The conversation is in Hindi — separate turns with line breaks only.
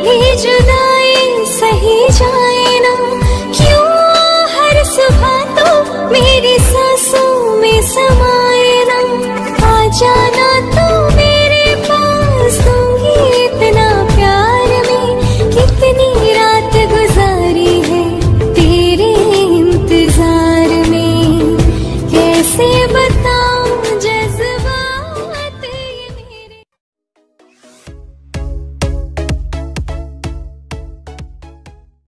ये जुदाई सही जाए ना, क्यों हर सुबह तो मेरी सांसों में समाए ना। आ जाना तो मेरे पास, दूंगी इतना प्यार में, कितनी रात गुजारी है तेरे इंतजार में, कैसे बता